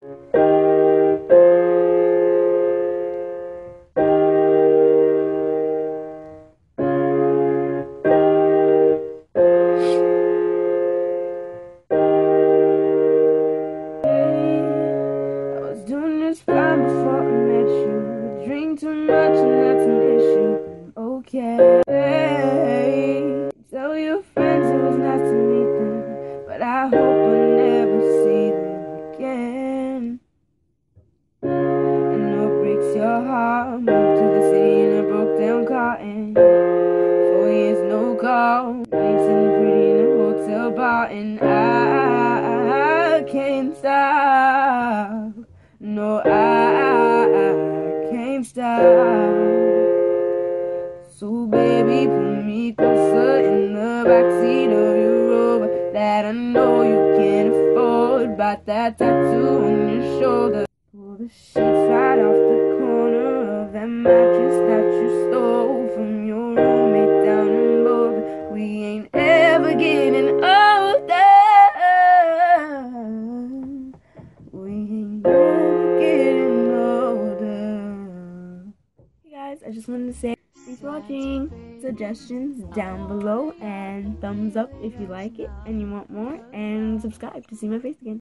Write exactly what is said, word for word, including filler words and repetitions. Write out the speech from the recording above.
Fine before I met you. Drink too much and that's an issue. Okay. Hey, tell your friends it was nice to meet them, but I hope I never see them again. I know it breaks your heart. Moved to the city in a broke down car and four years no call. Now you're sitting pretty in a hotel bar and I, I can't stop. No, I, I can't stop. So baby, pull me closer in the backseat of your Rover that I know you can't afford. Bite that tattoo on your shoulder. Pull the sheets right off the corner of that mattress that you stole from your roommate down in Boulder. We ain't ever getting older. We ain't ever getting older. Hey guys, I just wanted to say thanks for watching. Suggestions down below and thumbs up if you like it and you want more, and subscribe to see my face again.